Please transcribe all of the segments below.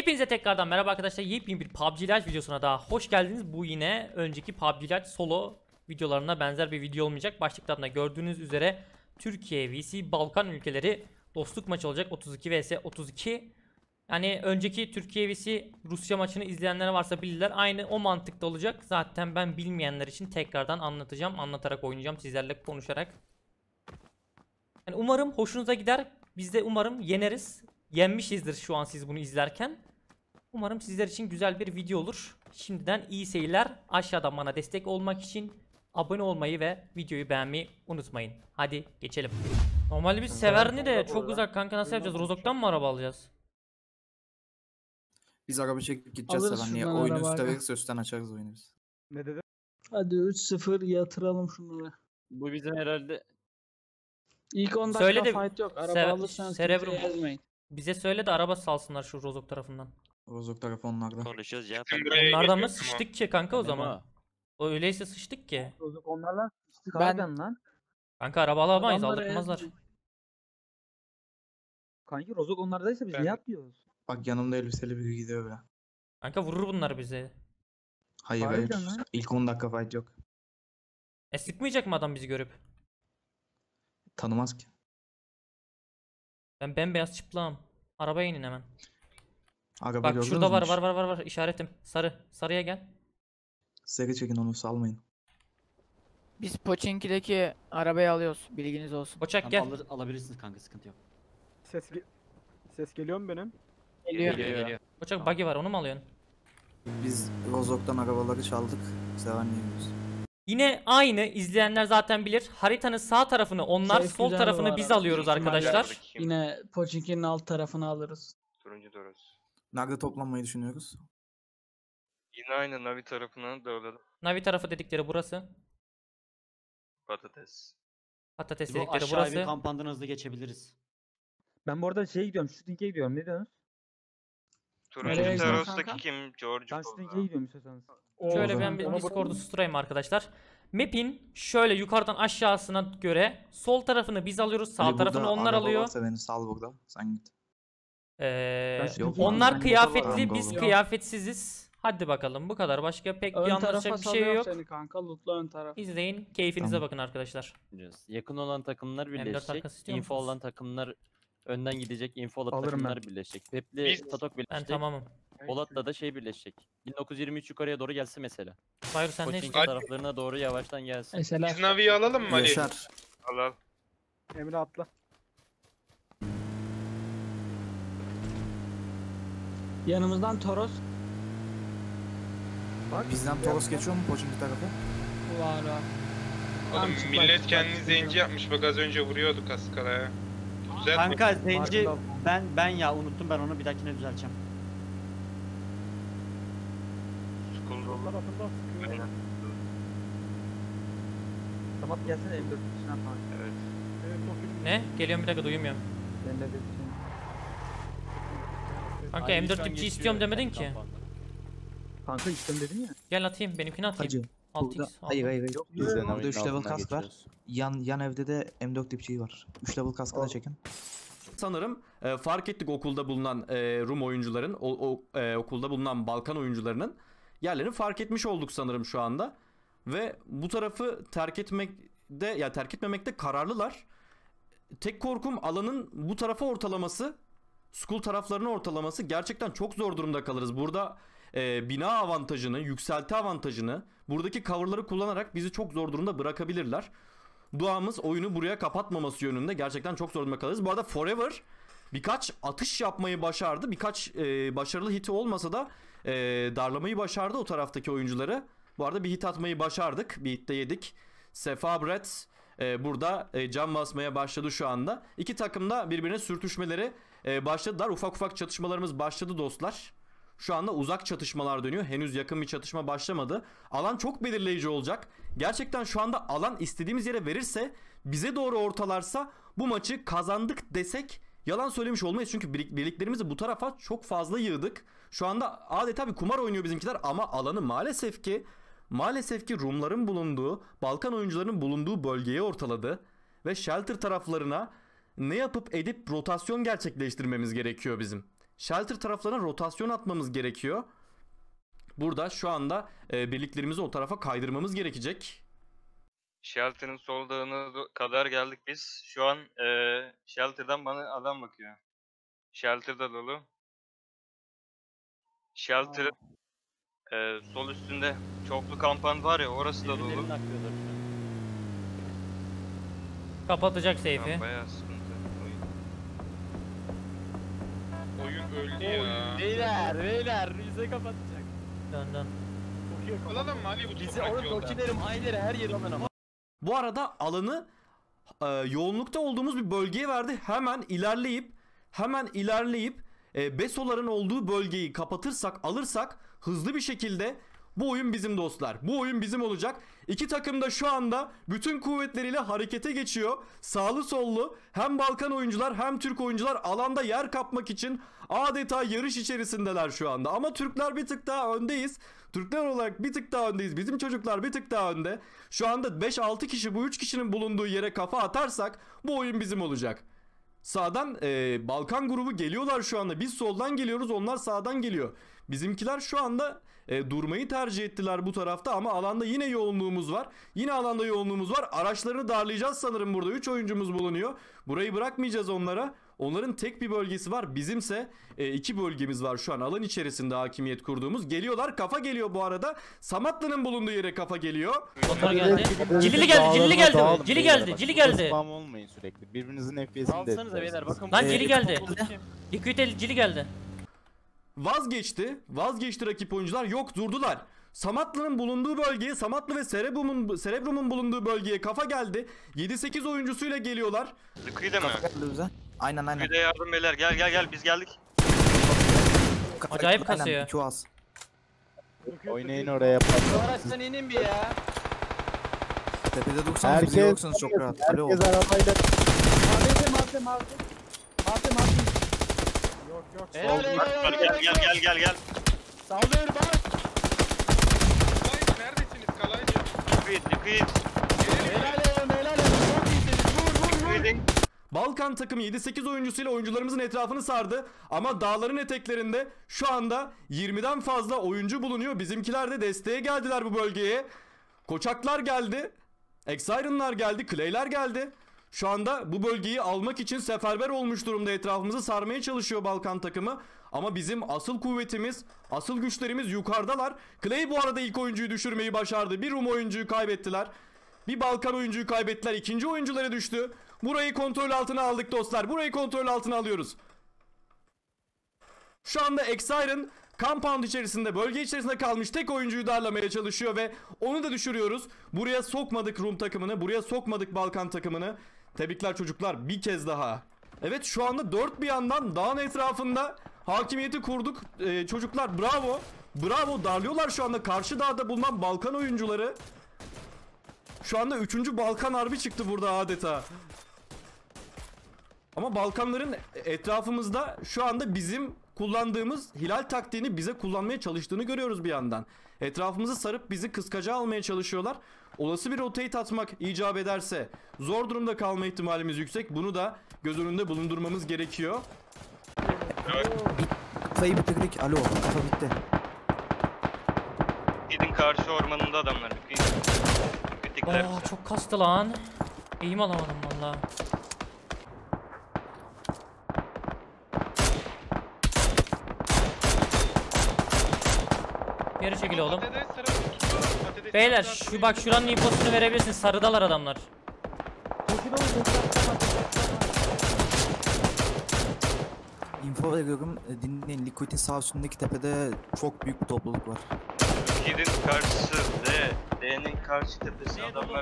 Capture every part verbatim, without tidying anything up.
Hepinize tekrardan merhaba arkadaşlar. Yepyeni bir P U B G Lite videosuna daha hoş geldiniz. Bu yine önceki P U B G Lite solo videolarına benzer bir video olmayacak. Başlıktan da gördüğünüz üzere Türkiye vs Balkan ülkeleri dostluk maçı olacak. otuz iki vs otuz iki. Yani önceki Türkiye vs Rusya maçını izleyenler varsa bilirler. Aynı o mantıkta olacak. Zaten ben bilmeyenler için tekrardan anlatacağım. Anlatarak oynayacağım, sizlerle konuşarak. Yani umarım hoşunuza gider. Biz de umarım yeneriz. Yenmişizdir şu an siz bunu izlerken. Umarım sizler için güzel bir video olur. Şimdiden iyi seyirler. Aşağıdan bana destek olmak için abone olmayı ve videoyu beğenmeyi unutmayın. Hadi geçelim. Normalde biz Severni de çok uzak kanka, nasıl yapacağız? Rozok'tan mı araba alacağız? Biz araba çekip gideceğiz Severni'ye. Oyunu üstte verirse üstten açarız oyunu biz. Ne dedi? Hadi üç sıfır yatıralım şunları. Bu bizim herhalde İlk on dakika Söyle de fight yok. Araba Sev- alırsanız Cerebrum. kimseye yazmayın. Bize söyle de araba salsınlar şu Rozok tarafından. Rozok tarafı onlarda. konuşuyoruz ya. Onlardan mı sıçtık ki kanka o zaman? Memo. O öyleyse sıçtık ki. Rozok onlarla sıçtık Ben- harbiden lan. Kanka araba alamayız, Adamları aldırtmazlar. ezmeyin. Kanki Rozok onlardaysa biz Ben- ne yapıyoruz? Bak yanımda elbiseli biri gidiyor be. Kanka vurur bunlar bizi. Hayır hayır. Harbiden lan. İlk on dakika fight yok. E sıkmayacak mı adam bizi görüp? Tanımaz ki. Ben bembeyaz çıplağım. Arabaya inin hemen. Araba Bak gördünüz şurada mü var hiç? var var var var işaretim. Sarı. Sarıya gel. Seri çekin onu, salmayın. Biz Pochinki'deki arabayı alıyoruz. Bilginiz olsun. Koçak gel. Alır, alabilirsiniz kanka, sıkıntı yok. Ses ge ses geliyor mu benim? Geliyor. Geliyor geliyor. Koçak buggy var, onu mu alıyorsun? Biz Rozok'tan arabaları çaldık. Severni'ye gidiyoruz. Yine aynı, izleyenler zaten bilir. Haritanın sağ tarafını onlar, Safe sol güzel tarafını var biz abi. alıyoruz arkadaşlar. Yine Pochinki'nin alt tarafını alırız. Turuncu Doros. Nerede toplanmayı düşünüyoruz? Yine aynı Navi tarafına dağılalım. Navi tarafı dedikleri burası. Patates. Patates Biz bu dedikleri aşağıya bir burası. kampandan hızlı geçebiliriz. Ben bu arada şeye gidiyorum, shooting'e gidiyorum. Ne diyorsunuz? Turuncu Nereye gidiyorsun Taros'taki kanka? kim? George Ben Bull'da. shooting'e gidiyorum istiyorsanız. Şöyle O ben zaman bir ona Discord'u bakın. susturayım arkadaşlar. Map'in şöyle yukarıdan aşağısına göre sol tarafını biz alıyoruz, sağ Ali, tarafını burada onlar araba alıyor. varsa beni sal burada. Sen git. Ee, Ben Yok, onlar ben kıyafetli, burada biz varım. kıyafetsiziz. Hadi bakalım, bu kadar. Başka pek bir Ön tarafa anlatacak bir şey salıyorum yok. seni kanka. Lootla ön taraf. İzleyin, keyfinize Tamam. bakın arkadaşlar. Yakın olan takımlar M dört birleşecek. arkası istiyor Info musunuz? olan takımlar önden gidecek. Info olan Alırım takımlar ben. birleşecek. Pepli Biz- Tatok Ben birleşecek. tamamım. Polat'la da şey birleşecek. bin dokuz yüz yirmi üç yukarıya doğru gelse mesela. Bayur sen ne Pochinki istiyorsun? taraflarına doğru yavaştan gelsin. Mesela Biz Navi'yi alalım mı Ali? Yaşar. Al al. Emre atla. yanımızdan Toros Bak. Bizden Toros geçiyor mu Pochinki tarafı? var var. Tam Oğlum çıplak, millet çıplak, kendini çıplak. zenci yapmış, bak az önce vuruyordu kaskalaya. Güzel mi? Kanka zenci Farkında- ben ben ya unuttum, ben onu bir dahakine düzelteceğim. School Onlar roll. atında sıkıyor. Aynen. Tamam gelsene M dört içine falan. Evet. Evet o film. Ne? Geliyorum, bir dakika, duymuyorum. Ben de dedim. Kanka M dört tipçi istiyorum demedin ki. Kanka istem dedim ya. Gel atayım, benimkini atayım. Hacı. altı Burada, x. hayır hayır hayır. Yok, Burada yok. üç level kask var. Yan yan evde de M dört dipçiği var. üç level kaskı da çekin. Sanırım e, fark ettik okulda bulunan e, Rum oyuncuların, o, o e, okulda bulunan Balkan oyuncularının yerlerini fark etmiş olduk sanırım şu anda. Ve bu tarafı terk etmekte, ya terk etmemekte kararlılar. Tek korkum alanın bu tarafa ortalaması, school taraflarının ortalaması. Gerçekten çok zor durumda kalırız. Burada e, bina avantajını, yükselti avantajını, buradaki coverları kullanarak bizi çok zor durumda bırakabilirler. Duamız oyunu buraya kapatmaması yönünde, gerçekten çok zor durumda kalırız. Bu arada Forever birkaç atış yapmayı başardı. Birkaç e, başarılı hiti olmasa da e, darlamayı başardı o taraftaki oyuncuları. Bu arada bir hit atmayı başardık. Bir hit de yedik. Sefa Brett e, burada e, can basmaya başladı şu anda. İki takım da birbirine sürtüşmeleri e, başladılar. Ufak ufak çatışmalarımız başladı dostlar. Şu anda uzak çatışmalar dönüyor. Henüz yakın bir çatışma başlamadı. Alan çok belirleyici olacak. Gerçekten şu anda alan istediğimiz yere verirse, bize doğru ortalarsa bu maçı kazandık desek yalan söylemiş olmayız. Çünkü birliklerimizi bu tarafa çok fazla yığdık. Şu anda adeta bir kumar oynuyor bizimkiler ama alanı maalesef ki maalesef ki Rumların bulunduğu, Balkan oyuncularının bulunduğu bölgeye ortaladı. Ve shelter taraflarına ne yapıp edip rotasyon gerçekleştirmemiz gerekiyor bizim. Shelter taraflarına rotasyon atmamız gerekiyor. Burada şu anda e, birliklerimizi o tarafa kaydırmamız gerekecek. Shelter'ın soldağına kadar geldik biz. Şu an eee Shelter'dan bana adam bakıyor. Shelter'da dolu. Shelter'ın eee sol üstünde çoklu kampan var ya, orası da dolu. Birbirlerini aklıyorlar şu an. Kapatacak Tamam, seyfi. bayağı sıkıntı. Oyun, oyun öldü ya. Beyler beyler bize kapatacak. Dön dön. Alalım mı Ali bu Bizi toprak oğlum yolda? Dokilerim aynıları her yeri alın ama. Bu arada alanı e, yoğunlukta olduğumuz bir bölgeye verdi. Hemen ilerleyip hemen ilerleyip e, Besoların olduğu bölgeyi kapatırsak, alırsak hızlı bir şekilde bu oyun bizim dostlar. Bu oyun bizim olacak. İki takım da şu anda bütün kuvvetleriyle harekete geçiyor. Sağlı sollu hem Balkan oyuncular hem Türk oyuncular alanda yer kapmak için adeta yarış içerisindeler şu anda. Ama Türkler bir tık daha öndeyiz. Türkler olarak bir tık daha öndeyiz. Bizim çocuklar bir tık daha önde. Şu anda beş altı kişi bu üç kişinin bulunduğu yere kafa atarsak bu oyun bizim olacak. Sağdan e, Balkan grubu geliyorlar şu anda. Biz soldan geliyoruz, onlar sağdan geliyor. Bizimkiler şu anda e, durmayı tercih ettiler bu tarafta ama alanda yine yoğunluğumuz var. Yine alanda yoğunluğumuz var. Araçlarını darlayacağız sanırım burada. üç oyuncumuz bulunuyor. Burayı bırakmayacağız onlara. Onların tek bir bölgesi var. Bizimse e, iki bölgemiz var şu an. Alan içerisinde hakimiyet kurduğumuz. Geliyorlar. Kafa geliyor bu arada. Samatlı'nın bulunduğu yere kafa geliyor. Motor geldi. Cilili geldi. Cilili geldi. Cili geldi. Cili geldi. Spam olmayın sürekli. Birbirinizin F P S'ini de Alsanıza beyler bakın. Lan bu- Cili geldi. Kim? Liquid el Cili geldi. Vazgeçti. Vazgeçti rakip oyuncular. Yok, durdular. Samatlı'nın bulunduğu bölgeye, Samatlı ve Cerebrum'un Cerebrum'un bulunduğu bölgeye kafa geldi. yedi sekiz oyuncusuyla geliyorlar. Liquid'e mi? Kafa geldi bize. Aynen aynen. Liquid'e yardım beyler, gel gel gel, biz geldik. Kafa Acayip geldi, aynen, kasıyor. iki az. Oynayın oraya. Bu araçtan inin bir ya. Tepede dursanız bizi Herkes, yorursanız çok rahat. Alo. herkes arabayla. Mavide mavide mavide. Mavide mavide. Yok yok. Helal helal helal. Gel gel gel gel gel. Sallıyorum bak. Kalaycı neredesiniz Kalaycı? Liquid, Liquid. Helal helal helal. Çok iyisiniz. Vur vur vur. Liquid'in Balkan takımı yedi sekiz oyuncusuyla oyuncularımızın etrafını sardı. Ama dağların eteklerinde şu anda yirmiden fazla oyuncu bulunuyor. Bizimkiler de desteğe geldiler bu bölgeye. Koçaklar geldi. Exiron'lar geldi. Clay'ler geldi. Şu anda bu bölgeyi almak için seferber olmuş durumda, etrafımızı sarmaya çalışıyor Balkan takımı. Ama bizim asıl kuvvetimiz, asıl güçlerimiz yukarıdalar. Clay bu arada ilk oyuncuyu düşürmeyi başardı. Bir Rum oyuncuyu kaybettiler. Bir Balkan oyuncuyu kaybettiler. İkinci oyuncuları düştü. Burayı kontrol altına aldık dostlar. Burayı kontrol altına alıyoruz. Şu anda Exiron compound içerisinde, bölge içerisinde kalmış tek oyuncuyu darlamaya çalışıyor ve onu da düşürüyoruz. Buraya sokmadık Rum takımını. Buraya sokmadık Balkan takımını. Tebrikler çocuklar, bir kez daha. Evet, şu anda dört bir yandan dağın etrafında hakimiyeti kurduk. Ee, çocuklar bravo. Bravo, darlıyorlar şu anda karşı dağda bulunan Balkan oyuncuları. Şu anda üçüncü Balkan harbi çıktı burada adeta. Ama Balkanların etrafımızda şu anda bizim kullandığımız hilal taktiğini bize kullanmaya çalıştığını görüyoruz bir yandan. Etrafımızı sarıp bizi kıskaca almaya çalışıyorlar. Olası bir rotate atmak icap ederse zor durumda kalma ihtimalimiz yüksek. Bunu da göz önünde bulundurmamız gerekiyor. Kafayı bitirdik. Alo. Kafa bitti. Liquid'in karşı ormanında adamlar. Liquid. Liquid'likler. Aa, çok kastı lan. Eğim alamadım valla. Geri çekil oğlum. Beyler şu bak şuranın infosunu verebilirsin. Sarıdalar adamlar. Info veriyorum. E, Dinleyin. Liquid'in sağ üstündeki tepede çok büyük bir topluluk var. Liquid'in karşısı D. D'nin karşı tepesi adamlar.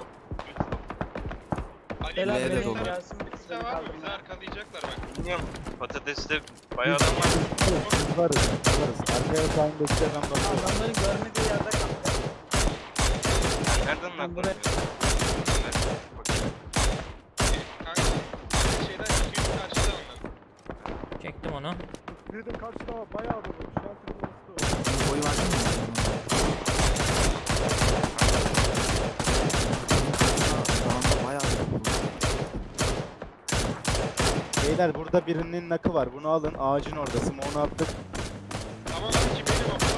Helal L'de benim dolu. gelsin bir Bizi arkalayacaklar bak. Bilmiyorum. Patateste bayağı adam var. Varız. Varız. Arkaya sahne bekleyen adamlar. Adamların görmediği yerde kaldı. Nereden Ben lan? buraya- Kanka şeyden çıkıyor karşıda onlar. Çektim onu. Birden karşıda bayağı dolu. Shelter'ın orası. Infoyu versene mi? Şu anda bayağı dolu. Beyler burada birinin nakı var. Bunu alın. Ağacın orada. Smoke'unu attık. Tamam belki benim ama.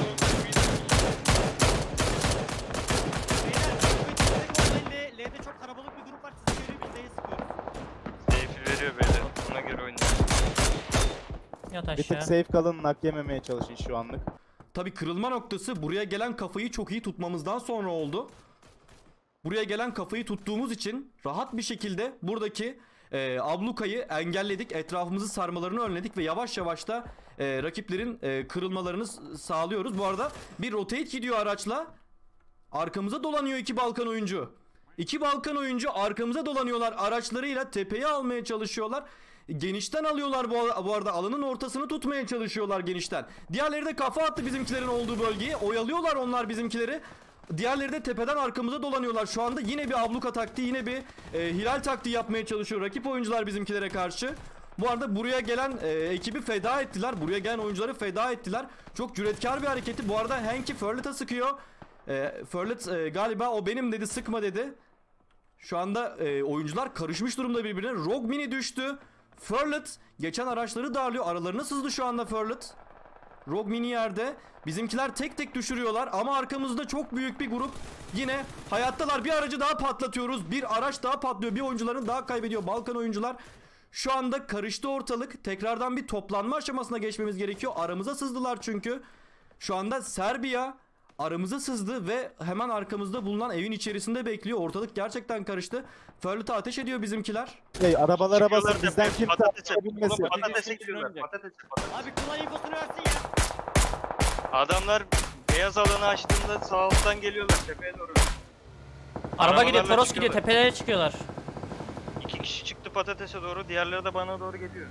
Beyler, L'de çok kalabalık bir grup var. Size göre biz L'ye sıkıyoruz. Safe'i veriyor beyler. Ona göre oynayın. Yat Bir tık aşağı. safe kalın. Nak yememeye çalışın şu anlık. Tabii kırılma noktası buraya gelen kafayı çok iyi tutmamızdan sonra oldu. Buraya gelen kafayı tuttuğumuz için rahat bir şekilde buradaki e, ablukayı engelledik. Etrafımızı sarmalarını önledik ve yavaş yavaş da e, rakiplerin e, kırılmalarını s- sağlıyoruz. Bu arada bir rotate gidiyor araçla. Arkamıza dolanıyor iki Balkan oyuncu. İki Balkan oyuncu arkamıza dolanıyorlar. Araçlarıyla tepeyi almaya çalışıyorlar. Genişten alıyorlar bu, bu arada alanın ortasını tutmaya çalışıyorlar genişten. Diğerleri de kafa attı bizimkilerin olduğu bölgeyi. Oyalıyorlar onlar bizimkileri. Diğerleri de tepeden arkamıza dolanıyorlar. Şu anda yine bir abluka taktiği, yine bir e, hilal taktiği yapmaya çalışıyor rakip oyuncular bizimkilere karşı. Bu arada buraya gelen e, ekibi feda ettiler. Buraya gelen oyuncuları feda ettiler. Çok cüretkar bir hareketi. Bu arada Henki Furlet'a sıkıyor. E, Furlet e, galiba o benim dedi, sıkma dedi. Şu anda e, oyuncular karışmış durumda birbirine. Rogue Mini düştü. Furlet geçen araçları darlıyor. Aralarına sızdı şu anda Furlet. Rogue Mini yerde. Bizimkiler tek tek düşürüyorlar ama arkamızda çok büyük bir grup yine hayattalar. Bir aracı daha patlatıyoruz. Bir araç daha patlıyor. Bir oyuncularını daha kaybediyor Balkan oyuncular. Şu anda karıştı ortalık. Tekrardan bir toplanma aşamasına geçmemiz gerekiyor. Aramıza sızdılar çünkü. Şu anda Serbiya aramıza sızdı ve hemen arkamızda bulunan evin içerisinde bekliyor. Ortalık gerçekten karıştı. Furlet'a ateş ediyor bizimkiler. Hey, arabalara basın. Çıkıyorlar Bizden tepeye, kimse patatese. atlayabilmesin. Oğlum patatese gidiyorlar. Patatese. Abi kolay infosunu versin ya. Adamlar beyaz alanı açtığında sağ alttan geliyorlar tepeye doğru. Araba gidiyor, Arabalarla Toros gidiyor, çıkıyorlar. tepelere çıkıyorlar. İki kişi çıktı patatese doğru, diğerleri de bana doğru geliyor.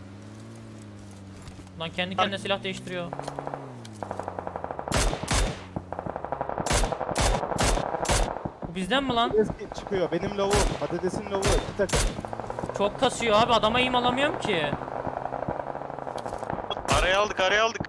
Lan kendi kendine silah değiştiriyor. Bu bizden mi lan? Patates çıkıyor. Benim lovu. Patatesin lovu. İki takım. Çok kasıyor abi, adama aim alamıyorum ki. Araya aldık, araya aldık.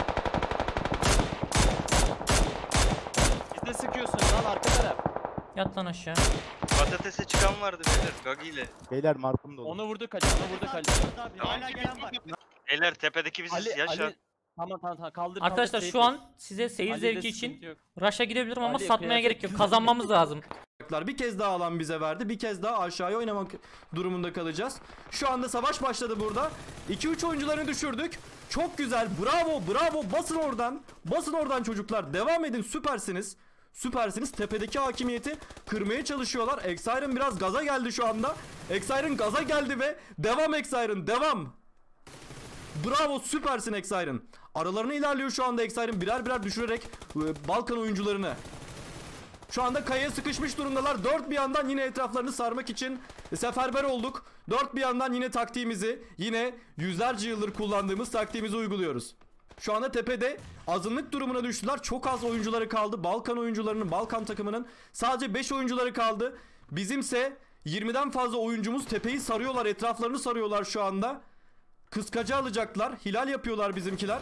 Biz de sıkıyorsunuz lan arka taraf. Yat lan aşağı. Patatese çıkan vardı beyler, Gagi ile. Beyler markım dolu. Onu vurduk hacı, onu vurduk hacı. Abi, Tamam. hala gelen var. Beyler tepedeki biziz Ali, ya şu an. Ali. Tamam tamam tamam kaldır. Arkadaşlar kaldır, şu safe an size seyir Ali'de zevki sıkıntı için yok. rush'a gidebilirim ama Ali, satmaya kıyafet gerek yok. güzel. Kazanmamız lazım. Bir kez daha alan bize verdi. Bir kez daha aşağıya oynamak durumunda kalacağız. Şu anda savaş başladı burada. iki üç oyuncularını düşürdük. Çok güzel. Bravo, bravo. Basın oradan. Basın oradan çocuklar. Devam edin. Süpersiniz. Süpersiniz. Tepedeki hakimiyeti kırmaya çalışıyorlar. Exiron biraz gaza geldi şu anda. Exiron gaza geldi ve devam Exiron. Devam. Bravo, süpersin Exiron. Aralarına ilerliyor şu anda Exiron. Birer birer düşürerek e, Balkan oyuncularını. Şu anda kayaya sıkışmış durumdalar. Dört bir yandan yine etraflarını sarmak için seferber olduk. Dört bir yandan yine taktiğimizi, yine yüzlerce yıldır kullandığımız taktiğimizi uyguluyoruz. Şu anda tepede azınlık durumuna düştüler. Çok az oyuncuları kaldı. Balkan oyuncularının, Balkan takımının sadece beş oyuncuları kaldı. Bizimse yirmiden fazla oyuncumuz tepeyi sarıyorlar, etraflarını sarıyorlar şu anda. Kıskacı alacaklar. Hilal yapıyorlar bizimkiler.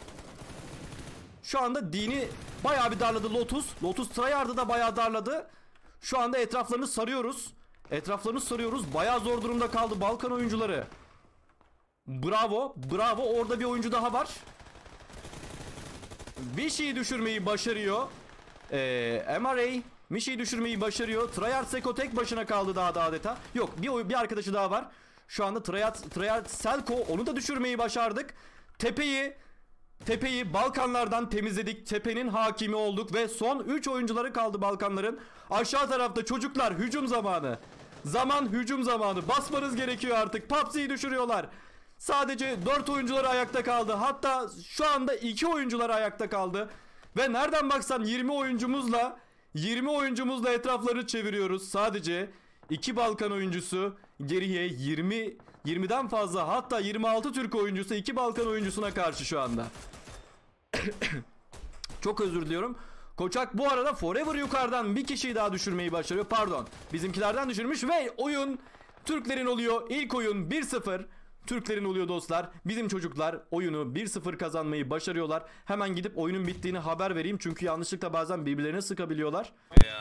Şu anda Dini bayağı bir darladı Lotus. Lotus Tryhard'ı da bayağı darladı. Şu anda etraflarını sarıyoruz. Etraflarını sarıyoruz. Bayağı zor durumda kaldı Balkan oyuncuları. Bravo. Bravo. Orada bir oyuncu daha var. Vishi'yi düşürmeyi başarıyor. Ee, M R A Vishi'yi düşürmeyi başarıyor. Tryhard Seko tek başına kaldı daha da adeta. Yok, bir, oy- bir arkadaşı daha var. Şu anda Tryhard, Tryhard Selko, onu da düşürmeyi başardık. Tepeyi Tepeyi Balkanlardan temizledik. Tepenin hakimi olduk ve son üç oyuncuları kaldı Balkanların. Aşağı tarafta çocuklar, hücum zamanı. Zaman hücum zamanı. Basmanız gerekiyor artık. P U B G'yi düşürüyorlar. Sadece dört oyuncuları ayakta kaldı. Hatta şu anda iki oyuncular ayakta kaldı. Ve nereden baksan yirmi oyuncumuzla yirmi oyuncumuzla etrafları çeviriyoruz. Sadece iki Balkan oyuncusu geriye yirmi yirmiden fazla, hatta yirmi altı Türk oyuncusu iki Balkan oyuncusuna karşı şu anda. Çok özür diliyorum. Koçak bu arada Forever yukarıdan bir kişiyi daha düşürmeyi başarıyor. Pardon. Bizimkilerden düşürmüş ve oyun Türklerin oluyor. İlk oyun bir sıfır. Türklerin oluyor dostlar. Bizim çocuklar oyunu bir sıfır kazanmayı başarıyorlar. Hemen gidip oyunun bittiğini haber vereyim. Çünkü yanlışlıkla bazen birbirlerine sıkabiliyorlar.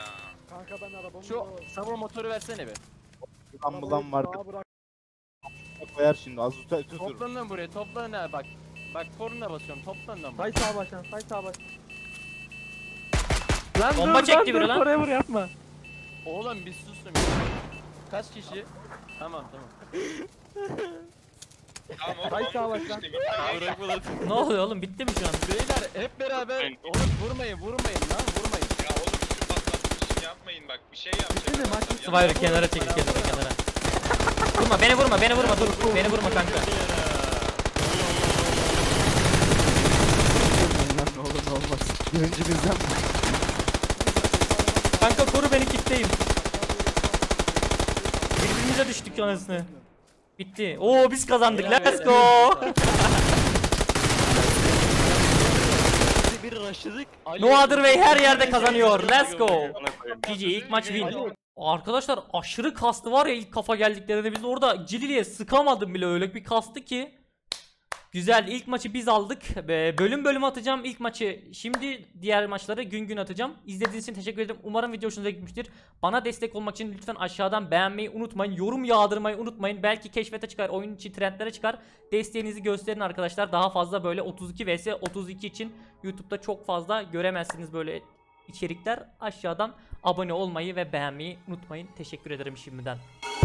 Kanka ben arabamı Şu savur motoru versene be. Ambulan vardı. koyar şimdi. Az tutar tutur. Toplanın lan buraya, toplanın ha bak. Bak korna basıyorum, toplanın lan buraya. Say sağa başlan, say sağa başlan. Lan Bomba dur, çekti lan biri dur, lan. Forever yapma. Oğlum bir susun. Kaç kişi? Tamam tamam. Tamam oğlum. Say sağa anladık başlan. işte, bitti. Bırak ulan. Ne oluyor oğlum, bitti mi şu an? Beyler hep beraber. Oğlum vurmayın, vurmayın lan, vurmayın. Ya oğlum şu patlatmış işini yapmayın bak. Bir şey yapacak. Bitti mi? Maç bitti. Survivor kenara çekil, kenara kenara. Vurma beni, vurma beni, vurma, dur. Beni vurma kanka. Lan ne olur ne olmaz. Birincimizden Kanka koru beni, kitleyim. Birbirimize düştük anasını. Bitti. Oo biz kazandık. Helal Let's be. go. Bir rushladık. No other way her yerde kazanıyor. Let's go. Bana koyayım. G G ilk maç win. Arkadaşlar aşırı kastı var ya ilk kafa geldiklerinde, biz orada Cilili'ye sıkamadım bile, öyle bir kastı ki. Güzel, ilk maçı biz aldık. Be- Bölüm bölüm atacağım ilk maçı. Şimdi diğer maçları gün gün atacağım. İzlediğiniz için teşekkür ederim. Umarım video hoşunuza gitmiştir. Bana destek olmak için lütfen aşağıdan beğenmeyi unutmayın. Yorum yağdırmayı unutmayın. Belki keşfete çıkar, oyun içi trendlere çıkar. Desteğinizi gösterin arkadaşlar. Daha fazla böyle otuz iki vs otuz iki için YouTube'da çok fazla göremezsiniz böyle içerikler. Aşağıdan abone olmayı ve beğenmeyi unutmayın. Teşekkür ederim şimdiden.